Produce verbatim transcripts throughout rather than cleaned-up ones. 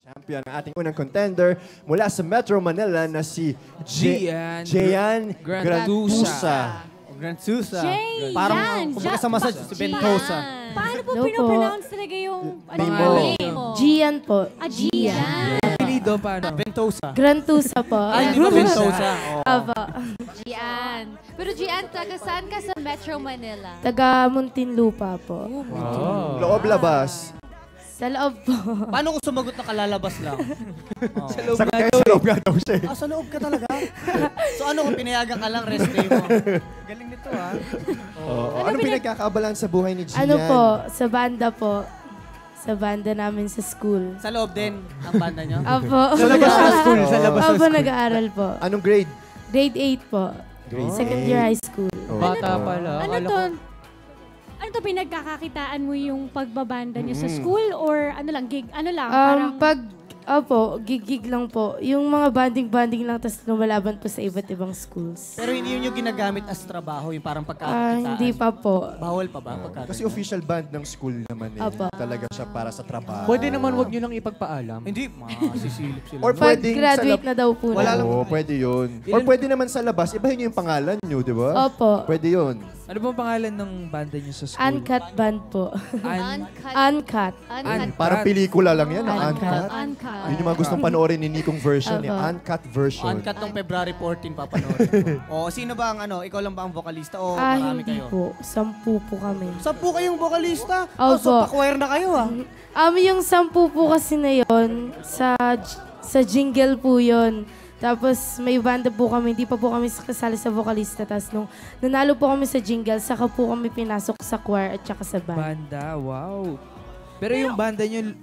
Champion ang ating unang contender mula sa Metro Manila na si Gian Gian Grantusa. Grantusa. Jay, Parang yan. kumbaga sa massage si Ventosa. Paano po Hello po. pinopronounce talaga yung ano, Name mo. name mo? Gian po. Ah, Gian. Apelido paano? Ventosa. Grantusa po. Ay, di ba Ventosa? Oo. Aba. Gian. Pero Gian, taga saan ka sa Metro Manila? Taga Muntinlupa po. Wow. Loob labas. Sa loob po. Paano kung sumagot na kalalabas lang? Oh. Sa loob Sa nga kaya daw sa loob nga daw siya. eh. Ah, sa loob ka talaga? So ano kung pinayagan ka lang, rest day mo? Galing nito ah. Oo. Anong pinagkakaabalan sa buhay ni Gian? Ano po, sa banda po. Sa banda namin sa school. Sa loob din ang banda nyo? Apo. Sa labas ng school. Sa labas ng Apo, school. nag-aaral po. Anong grade? Grade eight po. Grade Second eight. year high school. Bata pala. Ano Akala to? ko- Ano to pinagkakakitaan mo yung pagbabanda niyo sa Mm. school or ano lang, gig? Ano lang? Um, parang, pag, opo, gig-gig lang po. Yung mga banding-banding lang, tapos lumalaban po sa iba't ibang schools. Pero hindi yun yung ginagamit as trabaho, yung parang Ah, pagkakakitaan. hindi pa po. Bawal pa ba? Pagka Kasi official band ng school naman eh. Apo. Talaga siya para sa trabaho. Pwede naman wag nyo lang ipagpaalam. Hindi, masisilip sila. Or Pag pwedeng sa graduate lab- na daw po Wala na. lang. Oo, pwede yun. Or pwede naman sa labas, ibahin nyo yung pangalan nyo, di ba? Opo. Pwede yun. Ano bang pangalan ng banda nyo sa school? Uncut band po. Un- Uncut. Uncut. Uncut. Parang pelikula lang yan, ah, Uncut. uncut. uncut. Yun yung mga gustong panoorin ni Nikong version, eh. Apo. Uncut version. Uncut nung February fourteen papanoorin. O, sino ba ang ano? Ikaw lang ba ang vocalista o Ah, marami hindi kayo? po. Sampu po kami. Sampu kayong vocalista? Opo. Oh, so pa-choir na kayo ah. Um, yung sampu po kasi na yon sa sa jingle po yon. Tapos may banda po kami, hindi pa po kami kasali sa vocalista. Tapos nung nanalo po kami sa jingle, saka po kami pinasok sa choir at saka sa band. Banda, wow. Pero yung banda nyo,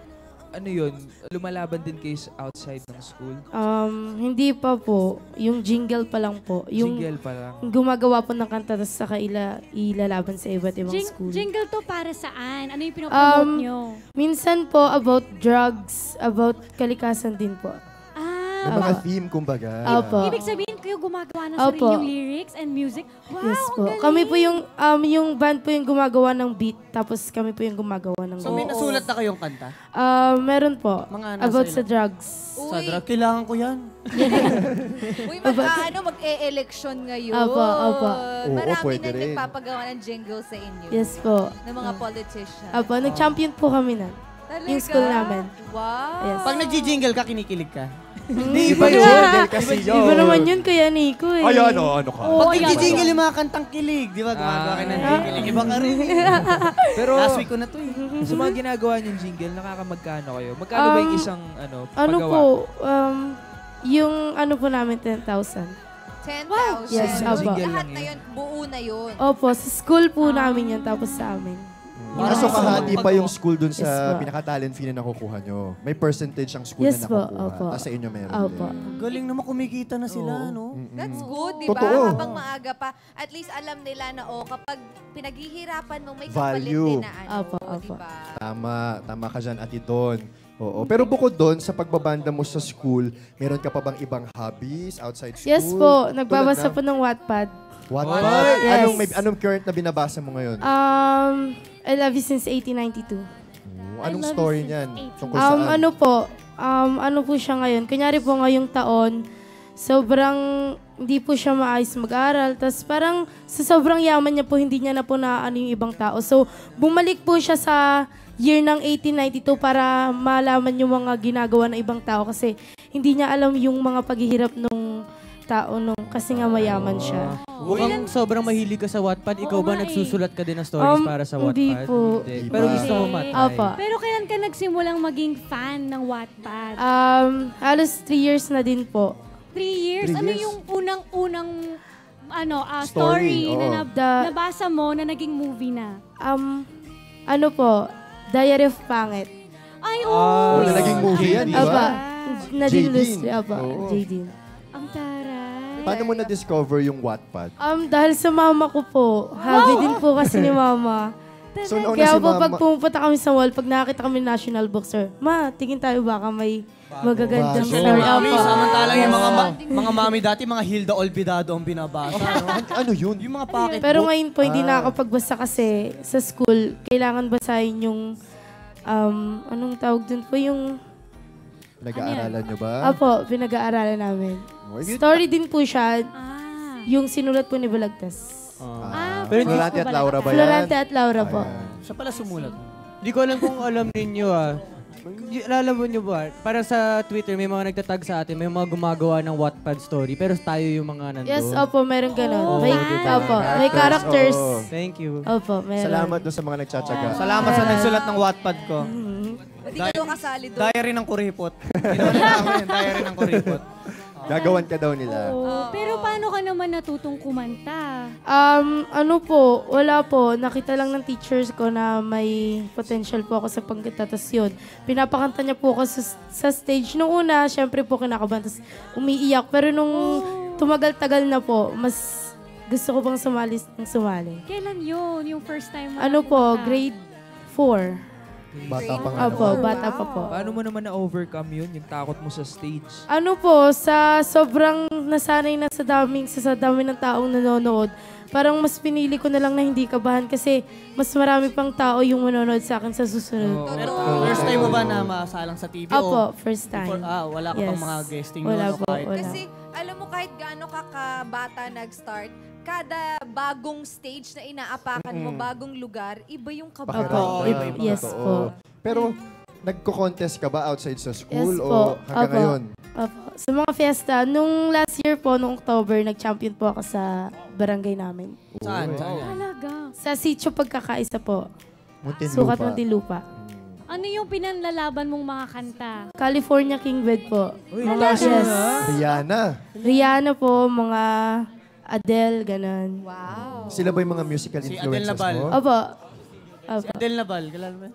ano yun, lumalaban din kayo sa outside ng school? Um, hindi pa po. Yung jingle pa lang po. Yung Single pa lang. gumagawa po ng kanta tapos saka ila, ilalaban sa iba't ibang Jing- school. jingle to para saan? Ano yung pinopromote Um, nyo? Minsan po about drugs, about kalikasan din po. Ah, Yung mga Apo. theme, kumbaga. Opo. ibig sabihin kayo gumagawa ng Opo. sarili yung lyrics and music? Wow, Yes ang po. galing. Kami po yung, um, yung band po yung gumagawa ng beat, tapos kami po yung gumagawa ng So may beat. nasulat na kayong kanta? Uh, meron po. Mga nasa About ilan? sa drugs. Sa drug, kailangan ko yan. Uy, mag, ah, ano, mag-e-election ngayon. Opo, opo. Oo, Marami pwede nang rin. nagpapagawa ng jingle sa inyo. Yes po. Ng mga politician. Apo, nag-champion po kami na. Talaga? Yung school namin. Wow. Yes. Pag nag-jingle ka, kinikilig ka. Hindi Iba yun. Jingle kasi yun. Iba naman yun, Kuya Nico eh. Ay, ano, ano ka? Oo, Pag ayan. nag-jingle yung mga kantang kilig, di ba? Gumagawa ka ng jingle. Iba ka rin. Pero Last week ko na to eh. sa mga ginagawa nyong jingle, nakakamagkano kayo? Magkano ba yung Um, isang ano, Ano paggawa? po, um, yung ano po namin, ten thousand. ten thousand. Yes, Sa opo. jingle Lahat lang na yun. yun, buo na yun. Opo, sa school po namin yun, tapos sa amin. Ah, so kahati pa yung school dun Yes sa po. pinaka-talent fee na nakukuha nyo. May percentage ang school Yes na po, nakukuha. opo. Tapos sa inyo meron Opo. din. Galing naman kumikita na sila, no? That's good, di ba? Totoo. Habang maaga pa, at least alam nila na, oh, kapag pinaghihirapan mo, may kapalit Value. din na ano, Opo, di opo. ba? Tama, tama ka dyan, Ate Don. Oo. Pero bukod doon, sa pagbabanda mo sa school, meron ka pa bang ibang hobbies outside school? Yes po, nagbabasa Tulad po ng Wattpad. ng What? Yes. Anong, may, anong current na binabasa mo ngayon? Um, I love you since eighteen ninety-two. Oh, anong I love story you since niyan? eighteen. Tungkol Um, saan? ano po, um, ano po siya ngayon? Kunyari po ngayong taon, sobrang hindi po siya maayos mag-aral. Tapos parang sa sobrang yaman niya po, hindi niya na po na ano yung ibang tao. So, bumalik po siya sa year ng eighteen ninety-two para malaman yung mga ginagawa ng ibang tao kasi hindi niya alam yung mga paghihirap nung tao nung kasi nga mayaman siya. Mukhang sobrang mahilig ka sa Wattpad. Ikaw Oo ba nga eh. nagsusulat ka din ng stories Um, para sa hindi Wattpad? po. Hindi. Pero Iba. gusto mo Hindi. matry. Opo. Pero kailan ka nagsimulang maging fan ng Wattpad? Um, halos three years na din po. Three years? Three ano years? yung unang-unang ano, ah, Story, story, na oo. nab- The- nabasa mo na naging movie na? Um, ano po, Diary of Pangit. Ay, Oh, oh! na naging movie yan, di Aba, ba? Nadine Jadine. Lustre. Aba, Oo. Jadine. Ang taray. Paano mo na-discover yung Wattpad? Um, dahil sa mama ko po. Hobby din po kasi ni mama. So, nauna Kaya si po, mama... pag pumupunta kami sa mall, pag nakakita kami ng National Bookstore, ma, tingin tayo baka may magagandang Bago. story. Mami, Opo. samantalang yung mga, ma- mga mami dati, mga Hilda Olvidado ang binabasa. no? An- ano yun? Yung mga pocket Pero book. ngayon po, hindi Ah. nakakapagbasa kasi sa school, kailangan basahin yung, um, anong tawag dun po, yung Nag-aaralan nyo ba? Apo, pinag-aaralan namin. Oh, yun- Story din po siya, Ah. yung sinulat po ni Balagtas. Ah, Pero Florante Florante at Laura ba yan? Florante at Laura po. Ayan. Siya pala sumulat. Hindi ko alam kung alam ninyo ah. Y- Alam mo nyo ba? Para sa Twitter, may mga nagtatag sa atin, may mga gumagawa ng Wattpad story, pero tayo yung mga nandun. Yes, opo, meron ganun. Oh, may, wow. opo, may characters. oo. Thank you. Opo, meron. Salamat doon sa mga nagtsatsaga. Salamat sa nagsulat ng Wattpad ko. Hindi ka doon kasali doon. Diary ng kuripot. Ginawa na namin yung diary ng kuripot. Gagawan ka daw nila. Oo. Pero paano ka naman natutong kumanta? Um, ano po, wala po. Nakita lang ng teachers ko na may potential po ako sa pagkita. Tapos yun, pinapakanta niya po ako sa, sa stage. Nung una, syempre po kinakabahan. Tapos umiiyak. Pero nung tumagal-tagal na po, mas gusto ko pang sumali ng sumali. Kailan yun? Yung first time mo Ano po, napunta? grade four. Bata pa nga. Opo, naman. bata pa po. Paano mo naman na-overcome yun, yung takot mo sa stage? Ano po, sa sobrang nasanay na sa daming, sa, sa dami ng taong nanonood, parang mas pinili ko na lang na hindi kabahan kasi mas marami pang tao yung manonood sa akin sa susunod. Pero first time mo ba na masalang sa T V? Opo, o first before- time. ah, wala ka Yes. pang mga guesting Wala noon o po, kahit- wala. Kasi alam mo kahit gaano ka kabata nag-start, kada bagong stage na inaapakan mo, bagong lugar, iba yung kaba. Pakiramdam. Opo, iba-iba. yes Totoo. po. Pero, nagko-contest ka ba outside sa school Yes o po. hanggang Opo. ngayon? Opo. Sa mga fiesta, nung last year po, nung October, nag-champion po ako sa barangay namin. Saan? Saan? Talaga. Sa sitio pagkakaisa po. Muntinlupa. Sukat Muntinlupa. Ano yung pinanlalaban mong mga kanta? California King Bed po. Mga taas yes. Rihanna. Rihanna po, mga Adele, ganun. Wow. Sila ba yung mga musical Si influences Adele Naval. mo? Opo. Opo. Adel Naval, kilala mo?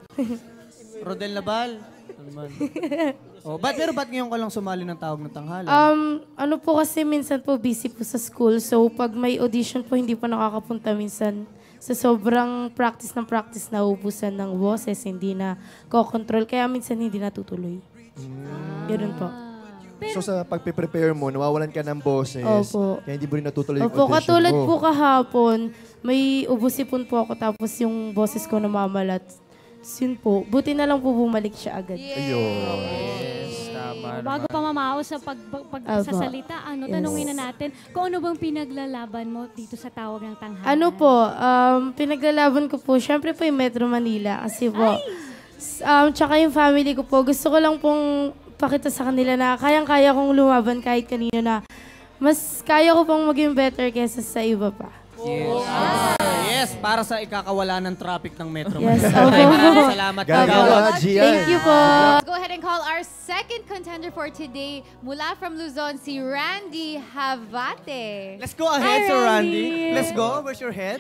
Rodel Naval. Ano man? Oh, ba't, pero ba't ngayon ka lang sumali ng tawag ng tanghalan? Um, ano po kasi minsan po busy po sa school. So pag may audition po, hindi po nakakapunta minsan. Sa sobrang practice ng practice na ubusan ng boses, hindi na ko-control. Kaya minsan hindi natutuloy. Ganun po. So sa pagpe-prepare mo, nawawalan ka ng boses. Opo. Kaya hindi mo rin natutuloy yung Opo, audition katulad mo. po kahapon, may ubusipon po ako tapos yung boses ko namamalat. Yun po. Buti na lang po bumalik siya agad. Ayun. Yes, tama Bago naman. pa mamao sa pag, pag, pagsasalita, ano, Yes. tanungin na natin kung ano bang pinaglalaban mo dito sa tawag ng tanghalan. Ano po, um, pinaglalaban ko po, syempre po yung Metro Manila kasi po, s- um, tsaka yung family ko po, gusto ko lang pong pakita sa kanila na kayang-kaya kong lumaban kahit kanino na mas kaya ko pong maging better kesa sa iba pa. Yes. Yes, para sa ikakawala ng traffic ng Metro Yes, Manila. opo. Maraming salamat. Gagawa, Gian. Thank you po. Go ahead and call our second contender for today. Mula from Luzon, si Randy Havate. Let's go ahead, Hi, Sir Randy. Randy. Let's go. Where's your head?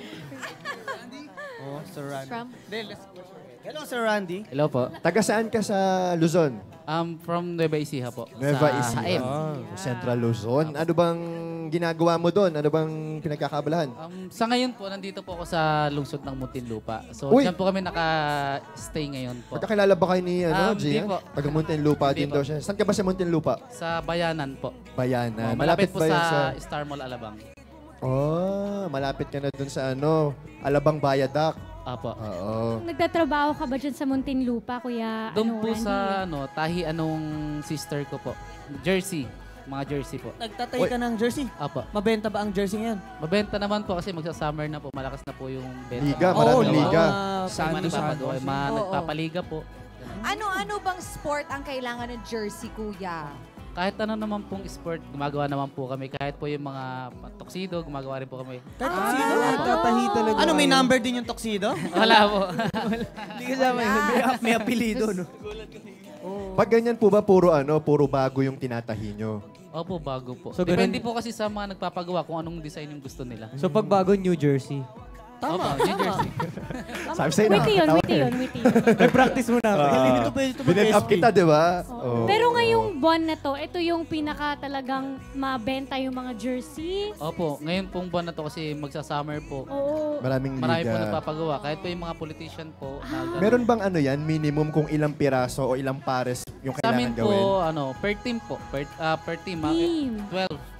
Oh, Sir Randy. From? Hindi, let's go. Hello, Sir Randy. Hello po. Taga saan ka sa Luzon? Um, from Nueva Ecija po. Nueva sa Ecija. Haim. Central Luzon. Ano bang ginagawa mo doon? Ano bang pinagkakabalahan? Um, sa ngayon po, nandito po ako sa lungsod ng Muntinlupa. So, Uy! dyan po kami naka-stay ngayon po. Magkakilala ba kayo ni ano, Um, di Gian? po. Taga Muntinlupa Hindi din po. daw siya. Saan ka ba sa Muntinlupa? Sa Bayanan po. Bayanan. Oh, malapit, po ba yan sa, Star Mall Alabang. Oh, malapit ka na doon sa ano, Alabang Bayadak. Apo. Oo. Nagtatrabaho ka ba dyan sa Muntinlupa, Kuya Doon ano, po Randy? sa ano, tahi anong sister ko po. Jersey. Mga jersey po. Nagtatay ka ng jersey. Apo. Mabenta ba ang jersey ngayon? Mabenta naman po kasi magsa-summer na po. Malakas na po yung benta. Liga, ng- maraming Oo, liga. mga- Saan Mga to nagpapagawa, saan? mga Oo. nagpapaliga po. Ano-ano bang sport ang kailangan ng jersey, kuya? Kahit ano naman pong sport, gumagawa naman po kami. Kahit po yung mga tuxedo, gumagawa rin po kami. Kahit tuxedo? Nagtatahi talaga. Ano, may number din yung tuxedo? Wala po. Hindi kasama yun. May, may apelido, no? Pag ganyan po ba, puro ano, puro bago yung tinatahi nyo? Opo, bago po. So, Depende ganun- po kasi sa mga nagpapagawa kung anong design yung gusto nila. So pag bago New Jersey. Tama, Opo, New Jersey. Sabi sa'yo, Witty yun, nakakatawa witty eh. yun, witty yun. Nag-practice muna ako. Galing ito, pwede ito Binet up mag-S P. kita, di ba? Oo. Pero ngayong buwan na to, ito yung pinaka talagang mabenta yung mga jersey. Opo, ngayon pong buwan na to kasi magsa-summer po. Oo. Maraming Marami po liga. nagpapagawa. Kahit po yung mga politician po. Na, Meron bang ano yan, minimum kung ilang piraso o ilang pares yung Sa amin kailangan po, gawin? ano, per team po. Per, ah, per team. ah, Team. twelve.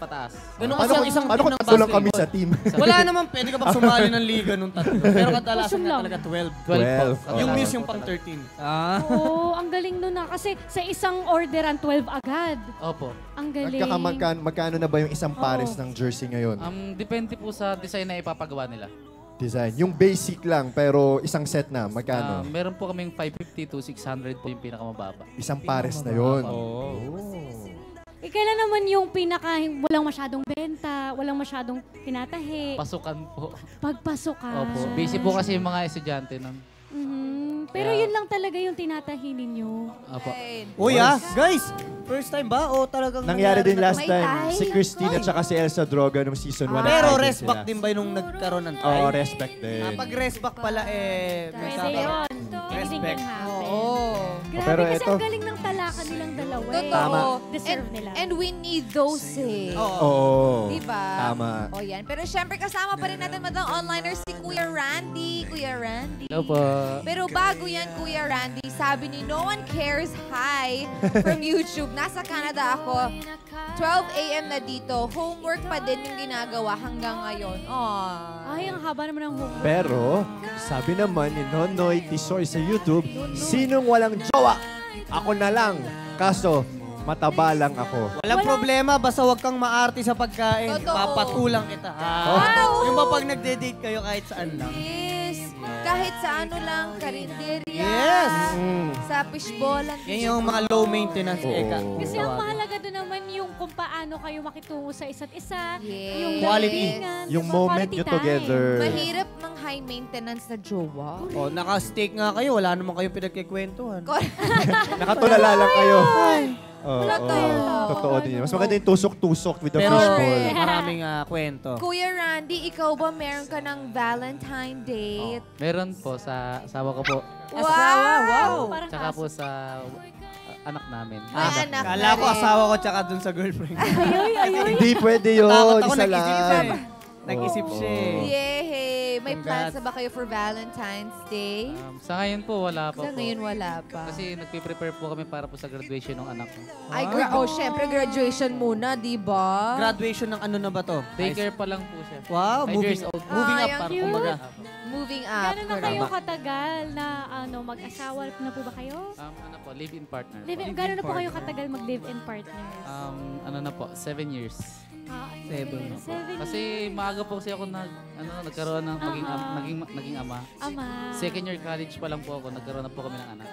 pataas. Ganun Paano kasi ang kung- isang paano team kung ng tatlo lang kami basketball. sa team? Wala naman, pwede ka bang sumali ng liga nung tatlo. Pero kadalasan Pasok nga lang. talaga twelve. twelve. po. Yung Oh. miss yung pang thirteen. Ah. Oo, ang galing nun na. Kasi sa isang orderan, twelve agad. Opo. Ang galing. Nagkaka magkano, magkano na ba yung isang pares Oo. ng jersey ngayon? Um, depende po sa design na ipapagawa nila. Design. Yung basic lang, pero isang set na. Um, Magkano? meron po kaming five fifty to six hundred po yung pinakamababa. Isang pares na yun. Oo. Eh, kailan naman yung pinaka, walang masyadong benta, walang masyadong tinatahi, Pasukan po. pagpasukan. Opo. Busy po kasi yung mga estudyante nun. Mhm. Pero Kaya- yun lang talaga yung tinatahi ninyo. Opo. Uy ah, guys! First time ba? O talagang Nangyari din na- last May time. tie. Si Christine at saka si Elsa Droga nung season one. Pero nag-tie din rest back sila. din ba nung nagkaroon ng tie? Oo, respect din. Ah, pag rest back pala eh... may Pwede tama. yun. Anything can happen. Oo. Grabe Pero kasi eto- ang galing ng talakan nilang dalawa. eh. Totoo. Tama. Deserve and, nila. And we need those eh. Oo. Oo. Diba? Tama. O yan. Pero syempre kasama pa rin natin madang onliners si Kuya Randy. Kuya Randy. Hello po. Pero bago yan, Kuya Randy, sabi ni No One Cares Hi from YouTube. Nasa Canada ako. twelve a m na dito. Homework pa din yung ginagawa hanggang ngayon. Aww. Ay, ang haba naman ng homework. Pero, sabi naman ni Nonoy Tisoy sa YouTube, sinong walang jowa? Ako na lang. Kaso, mataba lang ako. Walang problema, basta wag kang maarte sa pagkain. Totoo. Papatulang kita. Ha? Wow! Yung ba pag nagde-date kayo kahit saan lang? Yes. Kahit sa ano lang, karinderya. Yes. Mm. Sa fishballan. Yan yung mga low maintenance Oo. eka. Kasi ang mahalaga doon naman yung kung paano kayo makitungo sa isa't isa. Yes. Yung Quality. galingan, Yung diba? moment Quality nyo time. together. Mahirap mang high maintenance na jowa. Oh, naka-steak nga kayo, wala naman kayong pinagkikwentuhan. Nakatulala lang kayo. Oo, Wala oo. tayo. Totoo din yun. Mas maganda yung tusok-tusok with the Pero fishball. maraming ah, kwento. Kuya Randy, ikaw ba meron ka ng Valentine date? Meron po sa asawa ko po. Wow! wow. Parang Tsaka aso. po sa uh, anak namin. May anak Kala na ko rin. asawa ko tsaka dun sa girlfriend. Ayoy, ayoy. Hindi pwede yun. Takot ako, Isa nag-isip siya lang. eh. Nag-isip siya eh. Yay! May Congrats. plans na ba kayo for Valentine's Day? Um, sa ngayon po, wala pa Sa po. ngayon wala pa. Kasi nagpe-prepare po kami para po sa graduation ng anak ko. Ay, gra- oh, syempre graduation muna, di ba? Graduation ng ano na ba to? Daycare pa lang po siya. Wow, Five moving, years old. moving Ay, up ang para cute. kumbaga. Moving up. Gano'n na kayo katagal na ano mag-asawa na po ba kayo? Um, ano po, live-in partner. Live in, gano'n na po kayo katagal mag-live-in partners? Um, ano na po, seven years. Ah, Seven. Seven Kasi maaga po kasi ako nag, ano, nagkaroon ng maging, am, Ah. naging, naging ama. ama. Second year college pa lang po ako, nagkaroon na po kami ng anak.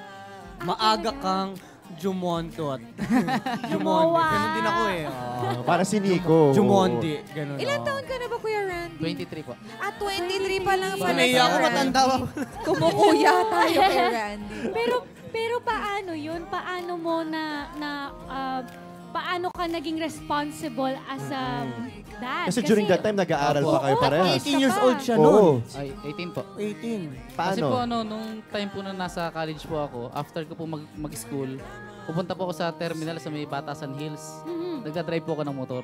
Maaga kang Jumontot. Jumondi. Jumowa. Ganun din ako eh. Oh. Para si Nico. Jumondi. Ganun. Ilan oh. taon ka na ba, Kuya Randy? twenty-three po. Ah, twenty-three pa lang pala. Sanay ako, Kuya matanda Randy. ako. Kumukuya tayo kay Randy. Pero pero paano 'yun? Paano mo na na ah, paano ka naging responsible as a dad? Kasi during that time, nag-aaral pa kayo parehas. eighteen years old siya Oo. noon. Ay, eighteen po. eighteen. Kasi po Paano? ano, nung time po na nasa college po ako, after ko po mag, mag-school, pupunta po ako sa terminal sa may Batasan Hills. Mhm. Nagdadrive po ako ng motor.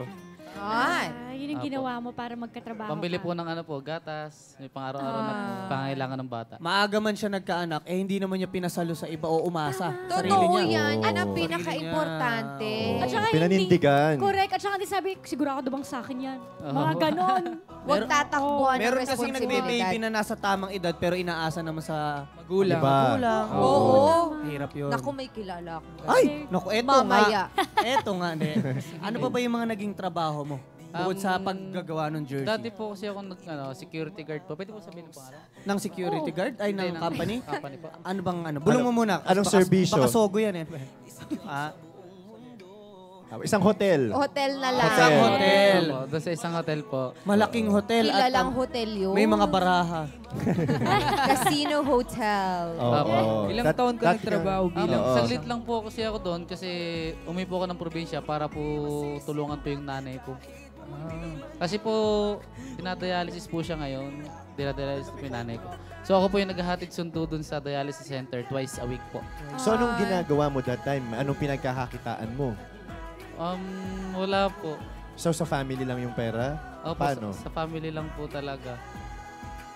Ay. Ah, yun yung Apo. ginawa mo para magkatrabaho Pambili ka. po ng ano po, gatas, may pang-araw-araw na Ah. pangailangan ng bata. Maaga man siya nagkaanak, eh hindi naman niya pinasalo sa iba o umasa. Sarili Totoo niya. yan. Yan ang Oo. pinaka-importante. Sarili niya. At saka Pinanindigan. hindi, correct. At saka hindi sabi, sigurado bang sa akin yan? Mga Oo. ganon. Huwag tatakbuhan ng Meron kasing nagbe-baby responsibilidad. na nasa tamang edad pero inaasa naman sa Magulang. Diba? kulang. Oo. Hirap yun. Naku, may kilala ako. Ay! Naku, eto Mamaya. nga. Eto nga, hindi. Ano pa ba yung mga naging trabaho mo? Bukod sa Um, paggagawa ng jersey. Dati po kasi ako nag, ano, security guard po. Pwede po sabihin po ano? Ng security guard? Ay, ng Hindi, ng- company? company po. Ano bang ano? Bulong mo muna. anong Baka- serbisyo? Baka sogo yan eh. ah, Ah, Isang hotel. Hotel na lang. Hotel. hotel. Opo, doon sa isang hotel po. Malaking hotel. at Kilalang ang- hotel yun. may mga baraha. Casino hotel. Oo. Ilang That- taon ka that- nagtrabaho Um, bilang Oo. saglit lang po kasi ako doon kasi umuwi po ako ng probinsya para po tulungan po yung nanay ko. Kasi po, dinadialysis po siya ngayon. Dinadialysis po yung nanay ko. So ako po yung naghahatid sundo doon sa dialysis center twice a week po. So, anong ginagawa mo that time? Anong pinagkakakitaan mo? Um, wala po. So, sa family lang yung pera? Opo, Paano? Sa, sa family lang po talaga.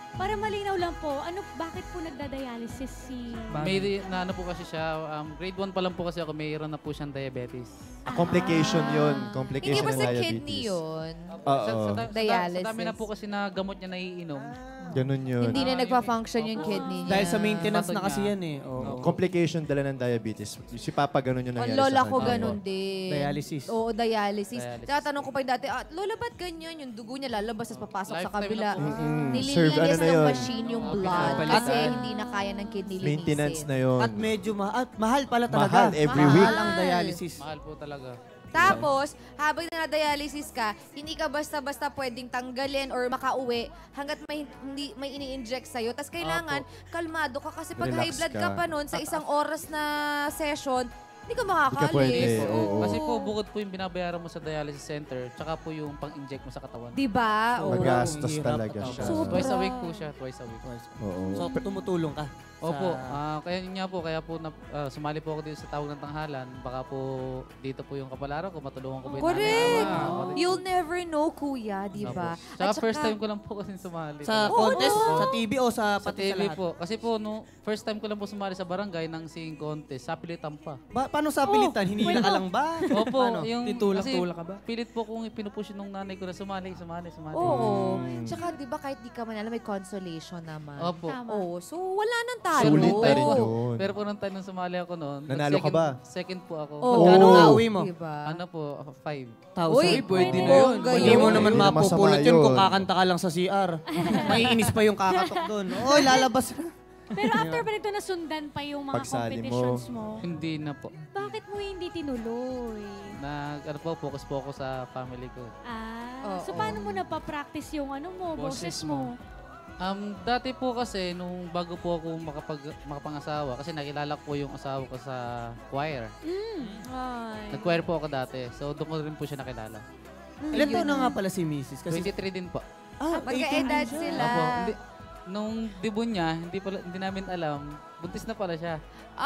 Para malinaw lang po, ano, bakit po nagda-dialysis si... May na ano po kasi siya, um, grade one pa lang po kasi ako, mayroon na po siyang diabetes. A complication yun. Hindi Complication ba ng sa diabetes. kidney yun? Oo. Sa, sa, sa, sa, Dialysis. sa dami na po kasi na gamot niya naiinom. Ganun yun. Hindi na nagpa-function yung kidney niya. Dahil sa maintenance na Bato kasi niya. yan eh. Oo. Complication dala ng diabetes. Si Papa ganun yung Ang nangyari lola sa ko kanya. ganun din. Dialysis. Oo, dialysis. Dialysis. Tatanong ko pa yung dati, ah, lola, ba't ganyan? Yung dugo niya lalabas at papasok sa Lifetime kabila. na po. Mm, serve, ano Nililinis na ng yun? machine yung blood pinapalitan. kasi hindi na kaya ng kidney linisin. Maintenance na yun. At medyo ma- at mahal pala talaga. Mahal every Mahal. week. Mahal ang dialysis. Mahal po talaga. Tapos, habang na-dialysis ka, hindi ka basta-basta pwedeng tanggalin or makauwi hanggat may, hindi, may ini-inject sa'yo. Tapos kailangan, kalmado ka kasi pag Relax high blood ka. ka. pa nun, sa isang oras na session, hindi ka Hindi ka makakaalis. pwede, Po. oo. Kasi po, bukod po yung binabayaran mo sa dialysis center, tsaka po yung pang-inject mo sa katawan. Diba? Oo. Magastos Hirap. talaga siya. Sobra. Twice a week po siya, twice a week. Oo. So, tumutulong ka. Opo, Sa- ah, kaya yun nga po, kaya po na, ah, sumali po ako dito sa tawag ng tanghalan. Baka po dito po yung kapalaran ko, matulungan ko po yung Correct! nanay ko. You'll never know, kuya, di ba? Opo. Tsaka first time ko lang po kasi sumali. Sa Oo, contest, no. sa T V o sa Sa pati sa T V lahat? po. Kasi po, no, first time ko lang po sumali sa barangay ng singing contest. Sa pilitan pa. Ba, paano sa pilitan? Hinila ka lang ba? Opo, Paano? yung... Titulak-tulak ka ba? Pilit po kung ipinupush nung nanay ko na sumali, sumali, sumali. Oo. Tsaka, di ba, kahit di ka manala, may consolation naman. Opo. Tama. Oo. So, wala nang talo. Sulit na rin Pero- yun. Pero po nung time nung sumali ako noon, Nanalo ka second- ba? Second po ako. Oo. Magkano nga uwi mo? Diba? Ano po, five. Uy, pwede na yun. Hindi mo naman Hindi na masama mapupulot yun kung yun. kakanta ka lang sa C R. Maiinis pa yung kakatok doon. Oy, lalabas na. Pero after ba nito nasundan pa yung mga Pagsali mo. competitions mo? Hindi na po. Bakit mo hindi tinuloy? Nag, ano po, focus po ako sa family ko. Ah, Oo. so paano mo napapractice yung ano mo, boses, Boses mo? Um, dati po kasi, nung bago po ako makapag, makapangasawa, kasi nakilala ko yung asawa ko sa choir. Mm. Ay. Nag-choir po ako dati. So, doon ko rin po siya nakilala. Ilan taon na nga pala si Missus? Kasi, twenty-three din po. ah, Magka-edad sila. Apo, hindi, nung debut niya, hindi, pala, hindi namin alam, buntis na pala siya.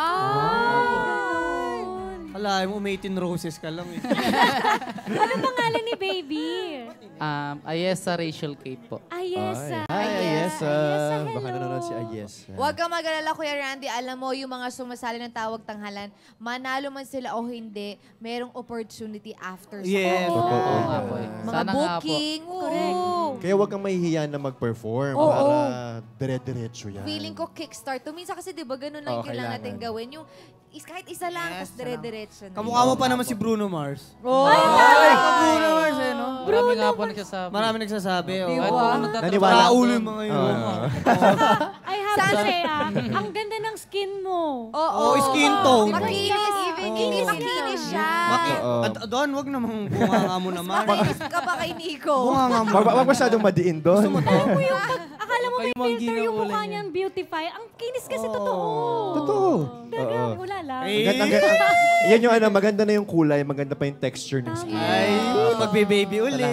Ah, Wala, mo eighteen roses ka lang eh. Ano pangalan ni baby? Um, Ayesa Rachel Kate po. Ayesa. Hi, Ayesa. Ayesa, Baka hello. nanonood si Ayesa. Huwag kang mag-alala, Kuya Randy. Alam mo, yung mga sumasali ng tawag tanghalan, manalo man sila o hindi, merong opportunity after sa Yes. kanila. Totoo. Oo nga po eh. Mga Sana nga po. booking. Correct. Oo. Kaya huwag kang mahihiya na mag-perform Oo. para dire-diretso yan. Feeling ko kickstart. to. Minsan kasi di ba ganun Oo, lang yung kailangan kailangan. natin gawin. Yung is, kahit isa lang, Yes, tapos dire-diretso na. Kamukha mo pa naman si Bruno Mars. Oh, Bruno Mars eh, no? Marami nga po nagsasabi. Marami nagsasabi. Oh. Kahit po ako nagtatrabaho. Naniwala ako. Paulo yung mga yun. Oo. I have to Sana- say, ah, ang ganda ng skin mo. Oo. Oh, skin tone. Makinis. Makinis. Makinis siya. Maki, Oo. ad, doon, wag namang bunganga mo naman. Makinis ka ba kay Nico? Bunganga mo. Wag, wag masyadong madiin doon. Alam mo yung pag, akala mo may Kayo mang filter yung ginaulan mukha niya. niyang beautify. Ang kinis kasi totoo. Totoo. Talaga, Oo. wala lang. Eh, Maganda, ang- yan yung ano, maganda na yung kulay, maganda pa yung texture ng skin. Ay, magbe-baby uli.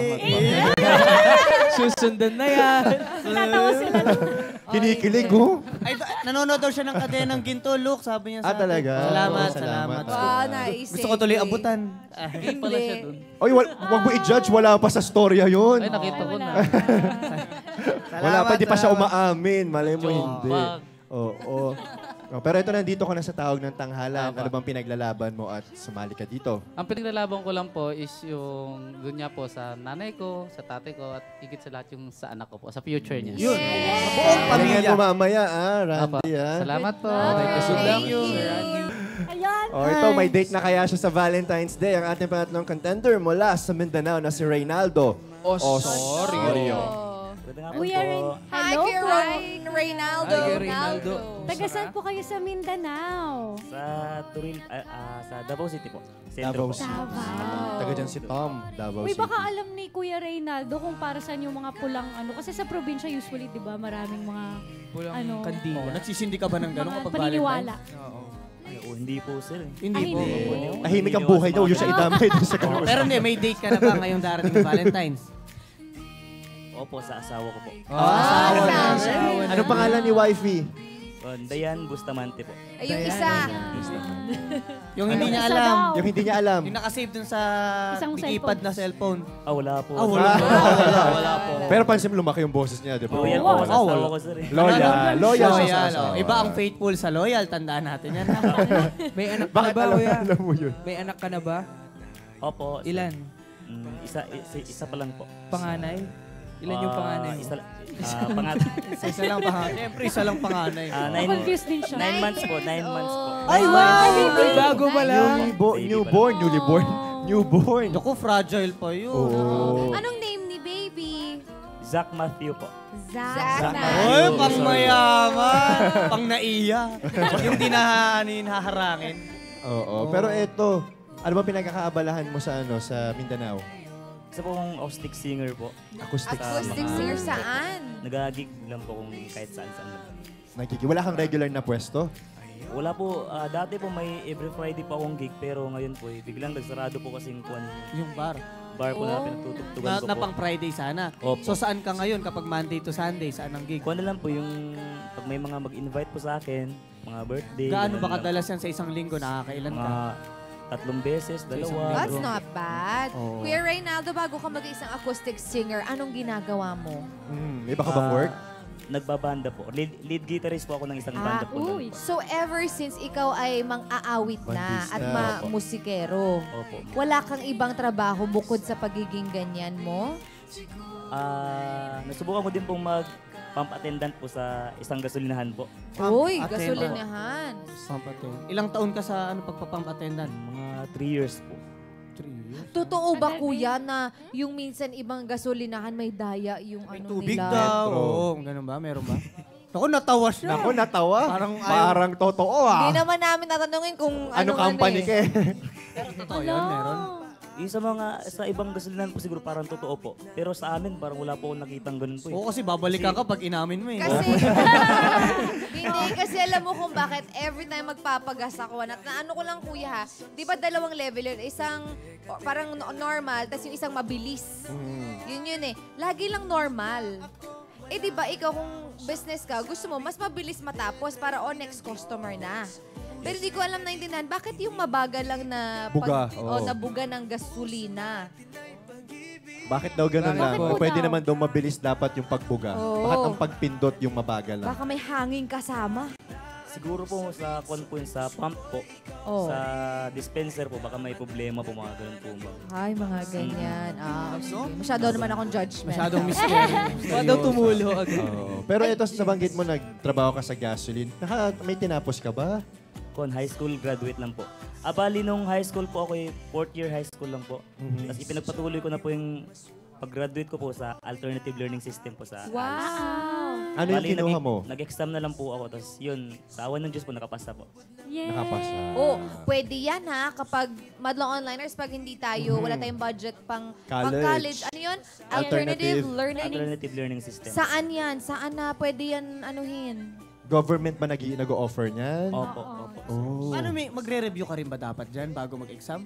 Susundan na yan. Natawa sila. Kinikilig, oh. Ay, do- nanonood daw siya ng kadenang ginto, look, sabi niya Ah, sa akin. talaga? Salamat, Oo, salamat. salamat. Wow, naisip. Gusto ko tuloy abutan. Hindi pala siya dun. Oy, wal, wag mo i-judge, wala pa sa storya yun. Ay, nakita ko Wala. na. Wala pa, di pa siya salamat. umaamin. Malay mo Joke hindi. bag. Oo. oo. Oh, pero ito, nandito ko na sa tawag ng tanghalan. Tama. Ano bang pinaglalaban mo at sumali ka dito? Ang pinaglalaban ko lang po is yung doon niya po sa nanay ko, sa tatay ko, at higit sa lahat yung sa anak ko po, sa future niya. Yun. Buong Galingan pamilya. mo mamaya, ah, Apa. Randy, ah. Salamat po. Thank you. Ayan. Oh, ito, may date na kaya siya sa Valentine's Day. Ang ating pangatlong contender mula sa Mindanao na si Reynaldo Osorio. Kuya Ren, Hi, hello Kuya po. Ron- Reynaldo. Hi, Kuya Reynaldo. Taga saan po kayo sa Mindanao? Sa Turil, ah, ah, sa Davao City po. Davao Sentro po. City. Davao. Taga dyan si Tom, Davao Uy, City. baka alam ni Kuya Reynaldo kung para saan yung mga pulang ano. Kasi sa probinsya usually, di ba, maraming mga Pulang Ano? kandila. Oh, nagsisindi ka ba ng gano'n mga kapag paniniwala. Valentine's? Ay, oh, hindi po sir. eh. Hindi Ay, po. hindi. Tahimik ang buhay daw, yung sa idamay doon sa Oh, pero hindi, may date ka na ba ngayong darating na Valentine's? Opo, sa asawa ko po. Ah, asawa na. asawa. Anong pangalan ni wifey? Uh, Dayan Bustamante po. Ay, yung isa. Yung hindi niya Isa alam. daw. Yung hindi niya alam. Yung nakasave dun sa Isang keypad na cellphone. Ah, wala po. Ah, wala. wala, wala po. Pero pansin mo, lumaki yung boses niya, di ba? Loyal po ako sa Oh, asawa wala. ko, sir. eh. Loyal. Loyal, Loyal. siya sa asawa. oh. Iba ang faithful sa loyal. Tandaan natin yan. May anak ka na Bakit ba, alam, kuya? alam mo yun? May anak ka na ba? Opo. sir. Ilan? Mm, isa, isa, isa pa lang po. Panganay? Ilan yung Ah, panganay mo? Isa, ah, pangat. isa lang panganay. Siyempre, isa lang panganay. Ah, nine, Confused din siya. nine months po, nine months po. Ay, wow! Bago pa lang. Newly bo- newborn, newly born. Newborn. Naku, fragile pa yun. Oo. Anong name ni baby? Zach Matthew po. Zach. Zach. Oy, pang mayaman. Pang naiya. Yung di na haharangin. Oo. Pero eto, ano ba pinagkakaabalahan mo sa ano sa Mindanao? Isa po akong acoustic singer po. Acoustic. Acoustic mga- singer saan? Nagagig lang po kung kahit saan-saan. lang. Nakiki. Wala kang regular na pwesto? Wala po, ah, dati po may every Friday pa akong gig pero ngayon po eh, biglang nagsarado po kasi yung kuwan, Yung bar. bar po na Oh. pinagtutugtugan Na, ko na po. pang Friday sana. Opo. So saan ka ngayon kapag Monday to Sunday? Saan ang gig? Kuwan na lang po yung pag may mga mag-invite po sa akin, mga birthday. Gaano ganun ba lang. kadalas yan sa isang linggo? Nakakailan ka? Mga tatlong beses, dalawa. That's not bad. Oo. Kuya Reynaldo, bago ka mag-isang acoustic singer, anong ginagawa mo? Hmm, may baka bang Ah, work? Nagbabanda po. Lead, lead guitarist po ako ng isang banda po. nun. Uy. So ever since ikaw ay mang-aawit na Bandista. at Opo. ma-musikero, Opo. wala kang ibang trabaho bukod sa pagiging ganyan mo? Ah, nasubukan ko din pong mag pump attendant po sa isang gasolinahan po. Pump Uy, attendant. gasolinahan. Pump attendant. Ilang taon ka sa ano pagpa-pump attendant? Mga three years po. Three years. Totoo ba, kuya, na yung minsan ibang gasolinahan may daya yung May ano tubig nila? daw. Metro. Oo, ganun ba? Meron ba? Ako, natawa siya. Nako, natawa. Parang ayaw- Parang totoo ah. Hindi naman namin tatanungin kung Ano anong company ano ka eh. eh? Totoo yun, meron. Yung sa mga, sa ibang gasolinahan po siguro parang totoo po. Pero sa amin parang wala po akong nakitang ganun po. eh. Oo, kasi babalik ka kapag inamin mo eh. Kasi, hindi, kasi alam mo kung bakit every time magpapagas ako, na, na ano ko lang kuya ha, di ba dalawang level yun? Isang o, parang no- normal, tapos yung isang mabilis. Yun yun eh. Lagi lang normal. Eh di ba ikaw kung business ka, gusto mo mas mabilis matapos para o next customer na. Pero di ko alam naintindihan, bakit yung mabagal lang na Buga, o oo. nabuga ng gasolina? Bakit daw ganun Bakit lang? po Pwede daw? naman daw mabilis dapat yung pagbuga. Oo. Bakit ang pagpindot yung mabagal lang? Baka may hangin kasama. Siguro po sa kwan po yun, sa pump po, Oh. sa dispenser po, baka may problema po mga ganun po. ma'am. Ay, mga ganyan. Ah, sige. Masyado naman akong judgment. Masyadong mystery. Wala daw tumulo agad. Oo. Pero ito sa banggit mo, nagtrabaho ka sa gasoline. Naka, may tinapos ka ba? Kon high school graduate lang po. Ah, bali nung high school po ako, eh, fourth year high school lang po. Mhm. Tapos ipinagpatuloy ko na po yung pag-graduate ko po sa alternative learning system po sa Wow. Ano yung Bali, kinuha nag- mo? Nag-exam na lang po ako. Tapos yun, sa awan ng Diyos po, nakapasa po. Yes. Nakapasa. Oh, pwede yan ha kapag madlang onliners pag hindi tayo, wala tayong budget pang pang College. college. Ano yun? Alternative. Alternative learning. Alternative learning system. Saan yan? Saan na pwede yan anuhin? Government ba nag- nag-offer niyan? Opo, opo. Oh. Ano, may magre-review ka rin ba dapat dyan bago mag-exam?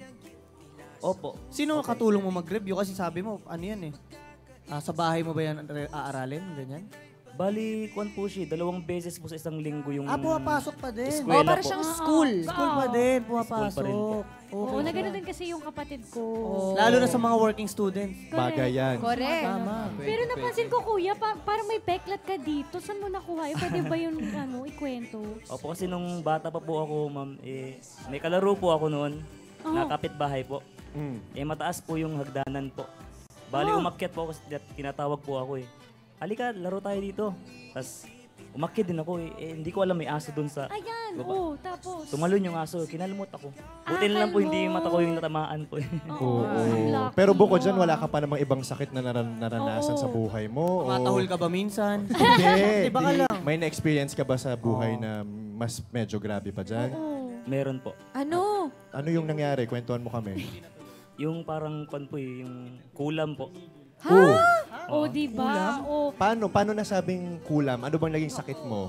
Opo. Sino ang katulong mo mag-review? Kasi sabi mo, ano yan eh. Ah, sa bahay mo ba yan re- aaralin? Ganyan? Bali, kwan po siya, dalawang beses po sa isang linggo yung... Ah, pumapasok pa din. Eskwela Oh, para po. siyang Oo. school. School pa din, pumapasok. School pa rin po. Oo, na gano'n din kasi yung kapatid ko. Lalo na sa mga working students. Bagay yan. Correct. Tama. Pero napansin ko, kuya, pa- parang may peklat ka dito. Saan mo nakuha? Eh, pwede ba yun, ano, ikwento? Opo, kasi nung bata pa po ako, ma'am, eh, may kalaro po ako noon, Oh. na kapitbahay po. Mm. Eh, mataas po yung hagdanan po. Bali, Oh. umakyat po ako, kasi tinatawag po ako eh. Halika, laro tayo dito. Tapos, umakyat din ako eh. eh. Hindi ko alam may aso doon sa... Ayan, Baba. oh, tapos. Tumalon yung aso, kinalmot ako. Ah, Buti na lang po, hindi yung kalmot. mata ko yung natamaan po eh. Oo. lucky Pero bukod dyan, mo. wala ka pa namang ibang sakit na naran- naranasan Oo. sa buhay mo? o- Matahol ka ba minsan? Hindi. Di ba ka Di- lang? May na-experience ka ba sa buhay Oo. na mas medyo grabe pa dyan? Oo. Meron po. Ano? Ano yung nangyari? Kwentuhan mo kami. Yung parang, pan po eh, yung kulam po. Oo. Oh, di ba? Oh, Paano? Paano nasabing kulam? Ano bang naging sakit mo?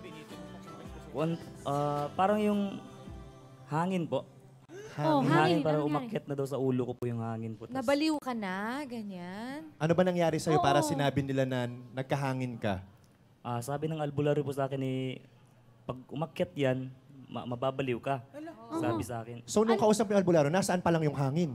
One, ah, parang yung hangin po. oh, Yung hangin. parang Anong nangyari? umakyat na daw sa ulo ko po yung hangin po. Tas- Nabaliw ka na? Ganyan? Ano ba nangyari sa'yo para Oo. sinabi nila na nagkahangin ka? Ah, sabi ng albularyo po sa akin ni pag umakyat yan, ma- mababaliw ka. Sabi sa akin. So, nung kausap yung albularyo, nasaan pa lang yung hangin?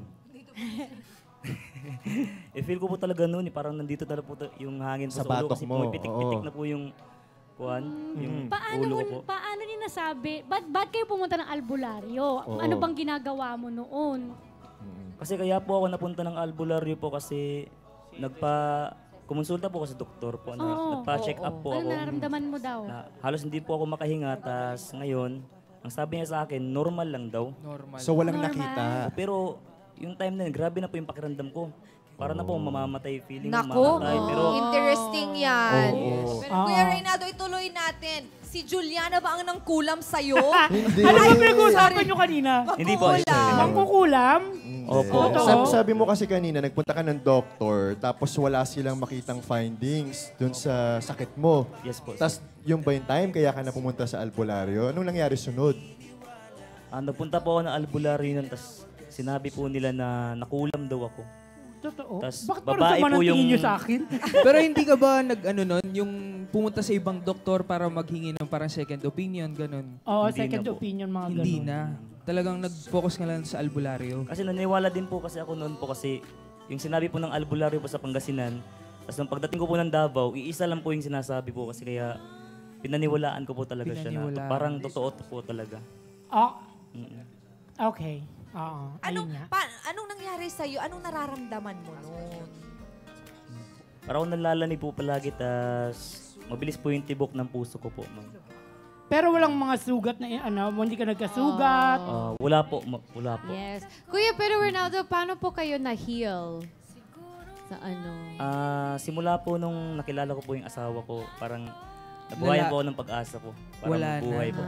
Eh, feel ko po talaga noon, eh, parang nandito talaga po ta- yung hangin Sa sa, ulo. batok Kasi mo, pumipitik-pitik oo. na po yung, kuhan, yung Paano ulo mo, ko po. paano niya nasabi? Ba't, ba't kayo pumunta ng albularyo? Oo. Ano bang ginagawa mo noon? Kasi kaya po ako napunta ng albularyo po kasi nagpa... Kumonsulta po ako sa doktor po. Na, Oo. nagpa-check up po Ano ako. nararamdaman mo daw? Na halos hindi po ako makahinga. Tas ngayon, ang sabi niya sa akin, normal lang daw. Normal. So, walang Normal. nakita. Pero yung time na yun, grabe na po yung pakiramdam ko. Para na po mamamatay feeling ko Naku, mamamatay. Pero interesting yan. Oo. Pero Kuya Reynaldo, ituloy natin. Si Juliana ba ang nangkulam sa'yo? Hindi. Ano ba pinag-uusapan nyo kanina? hindi po. Kulang. Mangkukulam? Opo. Totoo? Sabi, sabi mo kasi kanina, nagpunta ka ng doktor, tapos wala silang makitang findings dun sa sakit mo. Yes po. Tapos, yung ba yung time kaya ka na pumunta sa albularyo? Anong nangyari sunod? Ah, nagpunta po ako ng albularyo nun, tas sinabi po nila na nakulam daw ako. Totoo. Tas Bakit parang babae sama po ng tingin yung- nyo sa akin? Pero hindi ka ba nag ano nun, yung pumunta sa ibang doktor para maghingi ng parang second opinion, ganun? Oo, Hindi second na po. opinion, mga ganun. Hindi na. Talagang nag-focus ka lang sa albularyo. Kasi naniwala din po kasi ako noon po kasi yung sinabi po ng albularyo po sa Pangasinan, tapos nung pagdating ko po ng Davao, iisa lang po yung sinasabi po kasi kaya pinaniwalaan ko po talaga siya na Pinaniwalaan. parang totoo to po talaga. Oh, Mm. okay. Oo, Anong, ayun nga. pa, anong nangyari sa'yo? Anong nararamdaman mo noon? Parang ako nalalanig po palagi, tas mabilis po yung tibok ng puso ko po. ma'am. Pero walang mga sugat na, ano, hindi ka nagkasugat. Ah, wala po, ma- wala po. Yes. Kuya, pero Ronaldo, paano po kayo na-heal? Sa ano? Ah, simula po nung nakilala ko po yung asawa ko, parang nabuhayan Wala. po ako ng pag-asa po. Para Wala na. mabuhay po.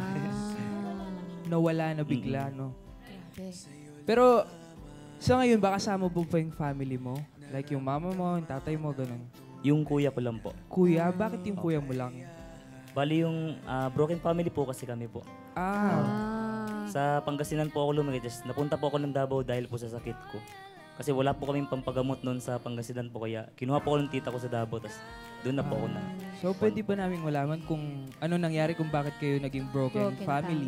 Nawala na bigla, no? Pero sa ngayon, baka kasama mo pa yung family mo? Like yung mama mo, yung tatay mo, ganun. Yung kuya ko lang po. Kuya, bakit yung kuya mo lang? Bali yung ah, broken family po kasi kami po. Ah, Sa Pangasinan po ako lumaki. Just napunta po ako ng Davao dahil po sa sakit ko. Kasi wala po kaming pampagamot noon sa Pangasinan po. Kaya kinuha po ako ng tita ko sa Davao. Tapos doon na po ako na. so pwede ba namin malaman kung ano nangyari kung bakit kayo naging broken, Broken family?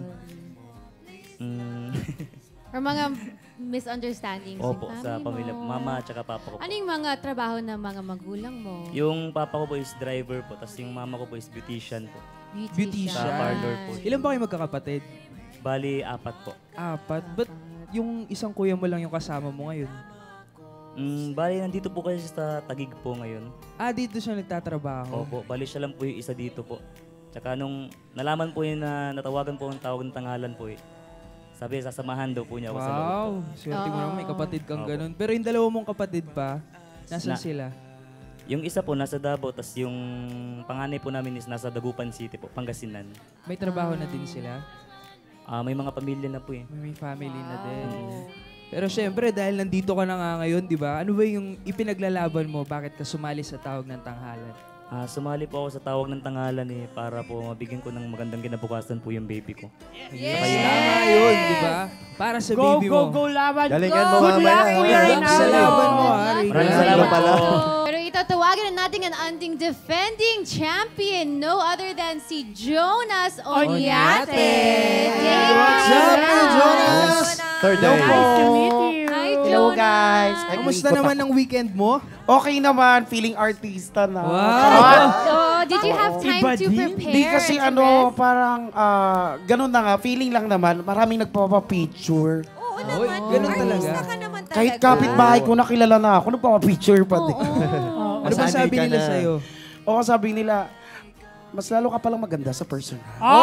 Mm, Or mga misunderstandings opo, sa sa family pamilya. mo? Mama at saka papa ko po. Ano yung mga trabaho ng mga magulang mo? Yung papa ko po is driver po. Tapos yung mama ko po is beautician po. Beautician. Sa parlor po. Ilan ba kayo magkakapatid? Bali, apat po. Apat. Ba't yung isang kuya mo lang yung kasama mo ngayon? Mm, bali, nandito po kasi sa Tagig po ngayon. Ah, dito siya nagtatrabaho. Opo, bali siya lang po yung isa dito po. Tsaka nung nalaman po yun na natawagan po ang tawag ng tangalan po eh. Sabi, sasamahan daw po niya ako sa loob po. Wow, swerte mo Oo. naman, may kapatid kang Opo. ganun. Pero yung dalawa mong kapatid pa, nasan Na- sila? Yung isa po nasa Davao, tas yung panganay po namin is nasa Dagupan City po, Pangasinan. May trabaho na din sila? Ah, may mga pamilya na po eh. May, may family na din. Pero syempre, dahil nandito ka na nga ngayon, di ba? Ano ba yung ipinaglalaban mo? Bakit ka sumali sa tawag ng tanghalan? Ah, sumali po ako sa tawag ng tangalan eh para po mabigyan ko ng magandang kinabukasan po yung baby ko. Tama yun, di ba? Para sa Go, baby go, mo. go, laban. Galingan mo Good mamaya. luck, Kuya Good luck sa Reynaldo. laban mo, ha? Maraming Reynaldo. salamat pala. po. Pero itatawagin na natin ang ating defending champion, no other than si Jonas Onyate. Onyate. What's up, Jonas? Third day. Nice to meet you. Hi, Hello Jonas. guys. Ay, Kamusta ikot naman ako. ang weekend mo? Okay naman, feeling artista na. Wow! So, did you have time Iba to din. prepare? Hindi kasi and to ano, rest? parang ah, ganun na nga, feeling lang naman, maraming nagpapapicture. Oo Oy, naman. ganun Artista talaga. ka naman talaga. Kahit kapitbahay ko nakilala na ako, nagpapapicture pa din. Oo. Ano ba Masanay sabi ka nila na. sa'yo? Oo, sabi nila, mas lalo ka palang maganda sa personal.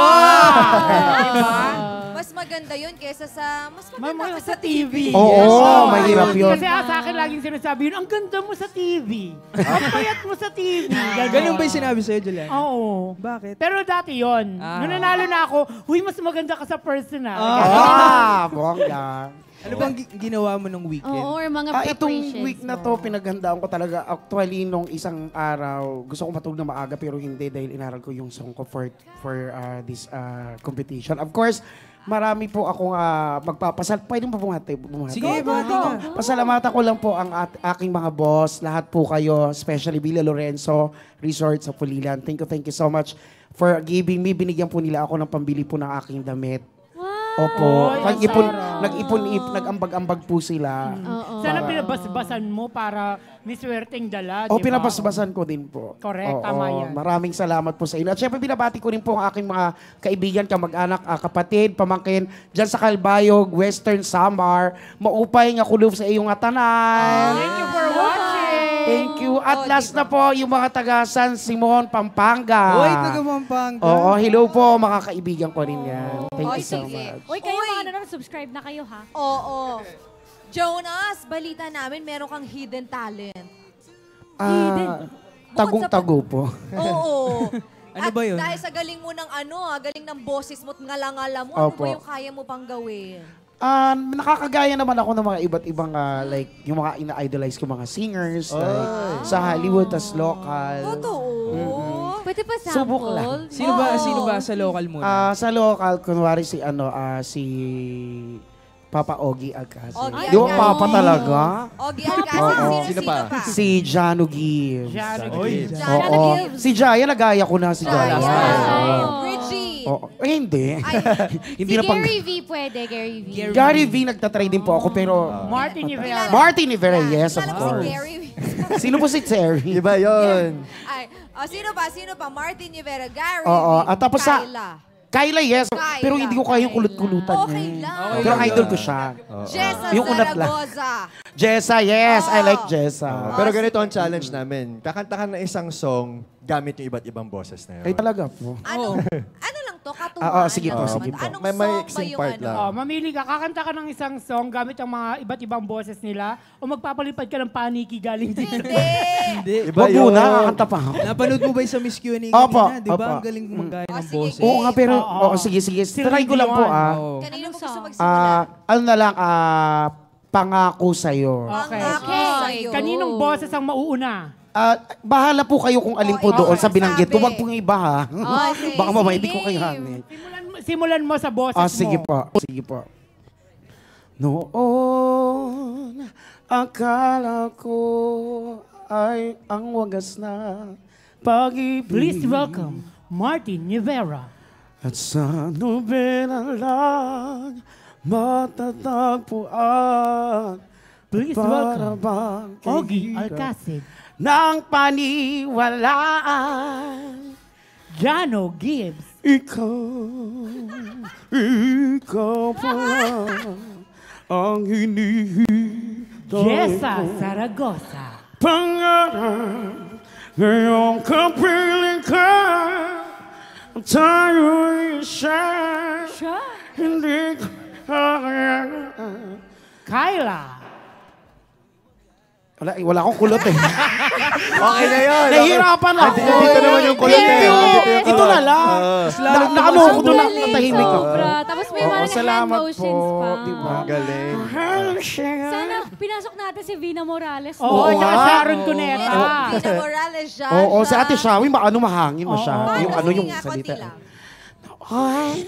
Mas maganda yun kaysa sa... Mas May maganda mga ka sa T V. Oo, Yes. mahirap yun. Kasi ah, sa akin laging sinasabi yun, ang ganda mo sa T V. Ang payat mo sa T V. Ganun ba yung sinabi sa'yo, Julian? Oo. Bakit? Pero dati yon. Ah. Nung nanalo na ako, huy, mas maganda ka sa personal. Ah, bongga. Ano bang gi- ginawa mo nung weekend? Oo, or mga Ah, itong preparations week na mo. to, pinaghandaan ko talaga. Actually, nung isang araw, gusto ko matulog na maaga pero hindi dahil inaral ko yung song ko for, for ah, this ah, competition. Of course, marami po akong uh, magpapasal. Pwede mo bumati? bumati? Sige, bumati ka. Pasalamatan ko lang po ang at, aking mga boss, lahat po kayo, especially Villa Lorenzo Resort sa Pulilan. Thank you, thank you so much for giving me. Binigyan po nila ako ng pambili po ng aking damit. Oy, Opo. Nag-ipon, Sarah. nag-ipon, ip, nag-ambag-ambag po sila. Mm. Sana pinabasbasan mo para may swerteng dala, di O, ba? pinabasbasan ko din po. Correct, Oo, tama yan. Maraming salamat po sa inyo. At syempre, binabati ko rin po ang aking mga kaibigan, kamag-anak, ah, kapatid, pamangkin, dyan sa Calbayog, Western Samar. Maupay nga kulog sa iyong atanan. Thank you for watching! Thank you. At last na po, yung mga taga San Simon, Pampanga. Oy, taga Pampanga. Oo, hello po, mga kaibigan ko rin yan. Thank Oy, you so sige. much. Uy, kayo mga nanonood, subscribe na kayo, ha? Oo. Jonas, balita namin, meron kang hidden talent. Ah, tagong-tago po. Oo. Ano ba yun? At dahil sa galing mo ng ano, ah, galing ng boses mo at ngala-ngala mo, ano Opo. ba yung kaya mo pang gawin? Ah, nakakagaya naman ako ng mga iba't ibang ah, like yung mga ina-idolize ko mga singers like, sa Hollywood as local. Totoo. Pwede pa sample? Subok lang. Sino ba, sino ba sa local muna? Ah, sa local kunwari si ano ah, si Papa Ogie Alcacid. Ogie Di ba Alcacid. Papa talaga? Ogie Alcacid, Oo. sino, sino pa? Si Jano Gibbs. Jano Oy. Gibbs. Jano Oo. Gibbs. Si Jaya, nagaya ko na si Jaya. Oo. Bridgie. Oo. Eh, hindi. hindi Si na pang... Gary V pwede, Gary V. Gary V, nagtatry din po ako, pero... Martin Rivera. Martin Rivera, yes, of Alam mo si course. Gary. Sino po si Terry? Iba yun. Ay, oh, sino pa? Sino pa? Martin Rivera, Gary. Oo. At tapos sa... Kyla. Kyla, yes. Kyla. Pero hindi ko kaya yung kulut-kulutan Okay niya. lang. eh. Pero idol ko siya. Jessa Yung unat lang. Zaragoza. Jessa, yes. I like Jessa. Pero ganito ang challenge namin. Kakanta ka ng isang song gamit yung iba't ibang boses na yun. Ay, talaga po. Ano? Ano lang to? Katuwaan Ah, ah, sige po, lang sige naman. po. Anong May- may song ba iksing yung part ano? lang. Oh, mamili ka, kakanta ka ng isang song gamit ang mga iba't ibang boses nila o magpapalipad ka ng paniki galing dito. Hindi. Iba Wag yun. muna, kakanta pa ako. Napanood mo ba yung sa Miss Q and A Opo, kanina? Di ba? opo. Ang galing gumagaya Ah, ng sige. boses. Oo nga, pero... Oo. Oo, sige, sige. Si Try ko lang po, Rindy ah. Oo. Kanino mo gusto magsimula? Ah, ano na lang, ah, pangako sa'yo. Okay. Okay. Sa'yo. Kaninong boses ang mauuna? Ah, bahala po kayo kung alin po Oh, doon ikaw sa binanggit ko. sabi. Wag pong iba, ha? Okay, Baka mamaya, hindi sige. ko kayo hanin. Simulan mo, simulan mo sa boses Ah, sige mo. po. Sige po. Noon, akala ko ay ang wagas na pag-ibig. Please welcome Martin Rivera. At sa nobela lang matatagpuan. Please para welcome bang Ogie kaibigan Alcacid. ng paniwalaan. Jano Gibbs. Ikaw, ikaw pala ang hinihintay Jessa ko. Zaragoza. Pangarap ngayong kapiling ka, tayo'y siya, hindi ko kaya. Kyla. Wala, wala akong kulot eh. Okay na yun. Nahihirapan ako. Dito, dito naman yung kulot Thank eh. you. Dito yung Ito kulot. na lang. Ah. Na, na ano ako doon, Ang galing, natahimik ako. sobra. Tapos may Oo, mga hand salamat motions po. pa. Diba? Ang galing. Sana pinasok natin si Vina Morales. Oo, Oo oh, tsaka nga. Sharon Cuneta. Vina Morales, Jaja. Oo, si Ate Shawi, maano mahangin Oo. masyado. Paano? Yung ano Sige yung nga, konti salita. lang. Ay.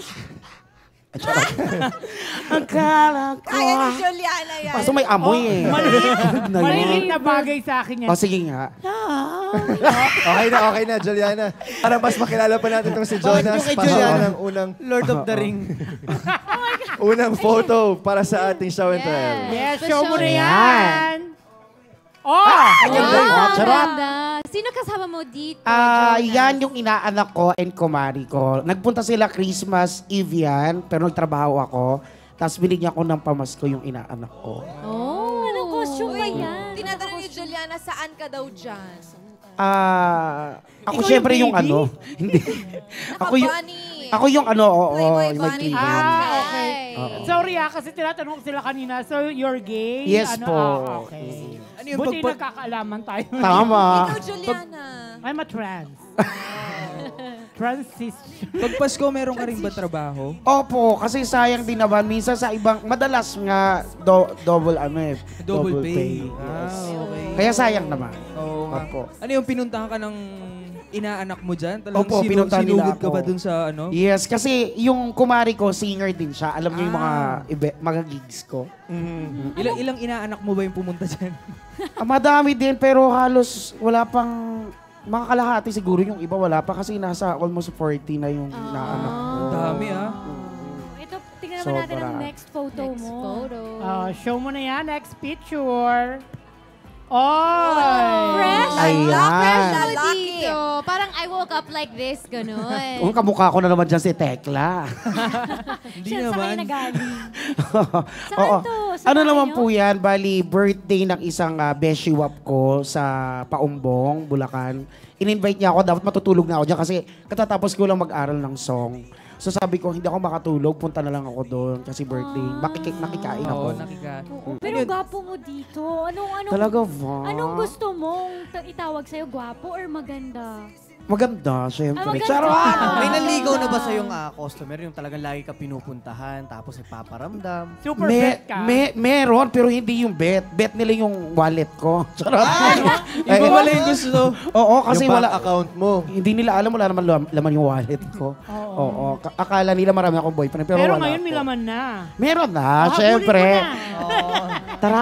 Akala ko. Kaya ni Juliana yan. Kaso may amoy eh. Maliit, Na maliit yun. na bagay sa akin yan. O sige nga. Okay na, okay na, Juliana. Para mas makilala pa natin itong si Jonas. yung kay Pasok Juliana. ka ng unang, Lord of the Ring. unang photo para sa ating show and tell. Yes, For show mo na sure. yan. Oh! Wow, Wow, charot. ganda. Sino kasama mo dito? Ah, Jonas? yan yung inaanak ko and kumari ko. Nagpunta sila Christmas Eve yan, pero nagtrabaho ako. Tapos binigyan ko ng pamasko yung inaanak ko. Oh, Anong costume ba yan? Tinatanong ni Juliana, saan ka daw dyan? Ah, ako Ikaw syempre yung yung, baby? ano. Hindi. ako yung Naka-bunny. ako yung ano, oo, Playboy yung bunny. nagkikin. Ah, okay. Oo. Sorry ah, kasi tinatanong ko sila kanina. So, you're gay? Yes ano, po. Ah, okay. Ano yung Buti pagpa- nagkakaalaman tayo. Tama. Ikaw, Juliana. I'm a trans. Transition. Pag Pasko, meron ka rin ba trabaho? Opo, kasi sayang din naman. Minsan sa ibang, madalas nga do, double ano eh. Double pay. Yes. Ah, okay. Kaya sayang naman. Oo nga. Opo. Ano yung pinuntahan ka ng inaanak mo dyan? Talagang Opo, sinu- pinuntahan nila sinugod ka ako. ba dun sa ano? Yes, kasi yung kumari ko, singer din siya. Alam niyo yung mga, Ah. ibe- mga gigs ko. Mm. Ilang, ilang inaanak mo ba yung pumunta dyan? Ah, madami din, pero halos wala pang mga kalahati siguro, yung iba wala pa kasi nasa almost forty na yung naanak ko. Dami ah. Ito, tingnan naman natin ang Sobra. next photo Next mo. photo. Ah, show mo na yan. Next picture. Oh! Fresh! Ayan. Fresh ako Lalaki. dito. Parang I woke up like this, ganun. Kung kamukha ko na naman dyan si Tekla. Hindi Siya sa kayo naman. nagaling. Saan Oo. to? Sa Ano bahay naman nyo? po yan? Bali, birthday ng isang uh, beshiwap ko sa Paumbong, Bulacan. In-invite niya ako. Dapat matutulog na ako dyan kasi katatapos ko lang mag-aral ng song. So sabi ko, hindi ako makatulog. Punta na lang ako doon kasi birthday. Makikik, nakikain ako. Oo, nakika. Oo, pero gwapo mo dito. Anong, anong, Talaga ba? anong gusto mong ta- itawag sa'yo? Gwapo or maganda? Maganda, syempre. Ah, maganda. Charot! May naligaw na ba sa yung ah, customer yung talagang lagi ka pinupuntahan tapos ipaparamdam? Super Me, bet ka. me, meron, pero hindi yung bet. Bet nila yung wallet ko. Charot. Iba wala yung gusto. Oo, kasi yung wala. bank account mo. Hindi nila alam, wala naman lam- laman yung wallet ko. Oo. Ka- Akala nila marami akong boyfriend, pero, Pero wala ngayon may ako. laman na. Meron na, Ah, syempre. kunin mo na. Tara.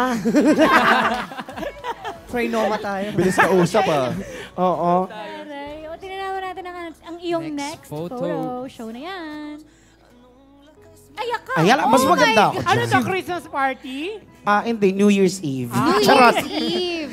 Trainoma tayo. Bilis ka usap ah. Oo. Aray. O, tingnan naman natin ang, ang iyong Next next, photo. photo. Show na yan. Ay, ako! Ayan, mas Oh maganda my ako Ano dyan. to, Christmas party? Ah, hindi, New Year's Eve. New Charot. Year's Eve.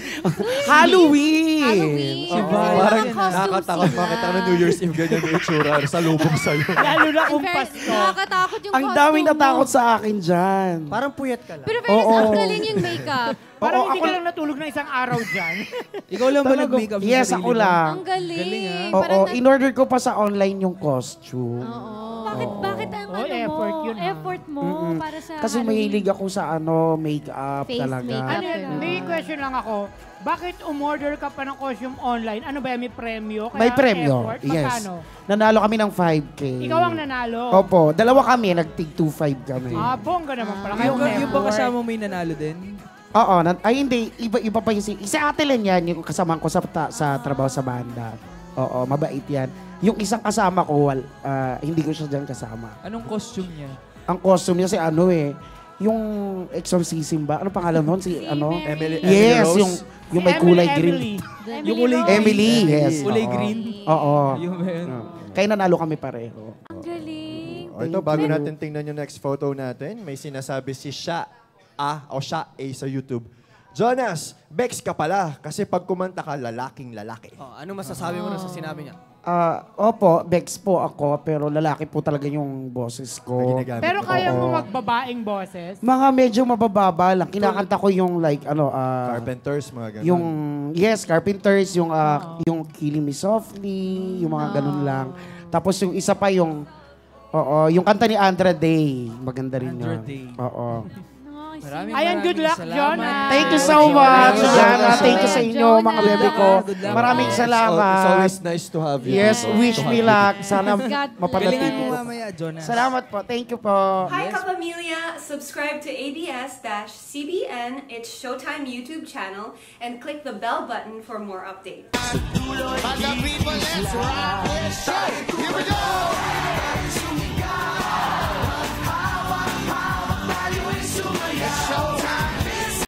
Halloween. Halloween. Oo. Diba? Parang Costume nakakatakot sila. makita ka ng New Year's Eve ganyan yung itsura sa lubong sa'yo. Lalo na kung Very- Pasko. Nakakatakot yung Ang costume daming mo. natakot sa akin dyan. Parang puyat ka lang. Pero fairness, Oo. ang galing yung makeup. Parang Oo, hindi ako- ka lang natulog na isang araw dyan. Ikaw lang ba Talaga- nag-makeup sa Yes, sarili ako mo? lang. Ang galing. Galing, ah. Parang Oo, na- in-order ko pa sa online yung costume. Oo. Bakit, bakit ang Oh, ano effort mo, yun, ha? effort mo Mm-mm. para sa Kasi Halloween? mahilig ako sa ano, makeup Face talaga. makeup. Ano yan? May question lang ako. Bakit umorder ka pa ng costume online? Ano ba yan? May premyo? Kaya May premyo, effort? yes. Magkano? Nanalo kami ng five K. Ikaw ang nanalo. Opo, dalawa kami, nag-tig two five kami. Ah, bongga naman pala. Yung, Kayong yung ba effort. kasama mo yung nanalo din? Oo, nan- ay hindi, iba-iba pa yung si... Si Ate Len yan, yung kasama ko sa, ta- sa trabaho sa banda. Oo, mabait yan. Yung isang kasama ko, wal, ah, hindi ko siya dyan kasama. Anong costume niya? Ang costume niya si ano eh, yung exorcism ba? Ano pangalan nun? Si, ano? Emily, Yes, Emily Rose. yung, yung may Si kulay Emily, green. Emily. Yung kulay Emily, yes. Kulay oo. green? Oo. Yung ba yun? Oo. Kaya nanalo kami pareho. Ang galing. O ito, bago natin tingnan yung next photo natin, may sinasabi si Sha A o Sha A sa YouTube. Jonas, Bex ka pala kasi pag kumanta ka, lalaking lalaki. Oh, ano masasabi mo na sa sinabi niya? Ah, opo, Bex po ako, pero lalaki po talaga yung boses ko. Ginagamit Pero mo. kaya mo Oo. magbabaeng boses? Mga medyo mabababa lang. Kinakanta ko yung like, ano, ah, Carpenters, mga ganun. yung, yes, Carpenters, yung, ah, yung Killing Me Softly, yung mga ganun lang. Tapos yung isa pa yung, oo, yung kanta ni Andra Day. Maganda rin Andra yun. Day. Oo. Maraming Ayan, good maraming luck, salamat. Jonas. Thank you so much, Jonas. Jana. Thank you sa inyo, Jonas. mga bebe ko. Good luck. Maraming It's al- It's salamat. always nice to have you. Yes, dito. wish To me have you. luck. Sana God bless. mapanatili Galingan mo ko. mamaya, Jonas. Salamat po. Thank you po. Hi, Kapamilya! Subscribe to A B S-C B N, its Showtime YouTube channel, and click the bell button for more updates. Here we go!